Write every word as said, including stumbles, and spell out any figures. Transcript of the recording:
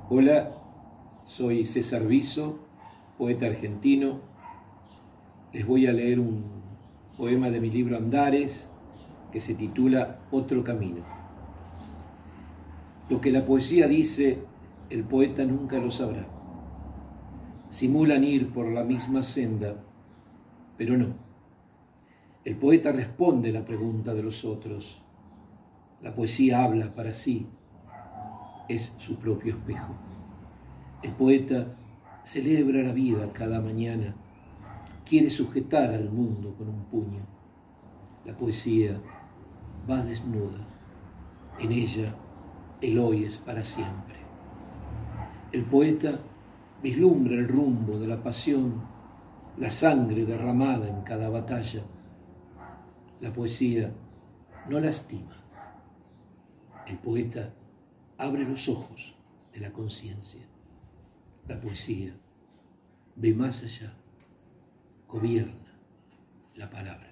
Hola, soy César Viso, poeta argentino. Les voy a leer un poema de mi libro Andares que se titula Otro Camino. Lo que la poesía dice, el poeta nunca lo sabrá. Simulan ir por la misma senda, pero no. El poeta responde la pregunta de los otros. La poesía habla para sí, es su propio espejo. El poeta celebra la vida cada mañana, quiere sujetar al mundo con un puño. La poesía va desnuda, en ella el hoy es para siempre. El poeta vislumbra el rumbo de la pasión, la sangre derramada en cada batalla. La poesía no lastima. El poeta abre los ojos de la conciencia. La poesía ve más allá, gobierna la palabra.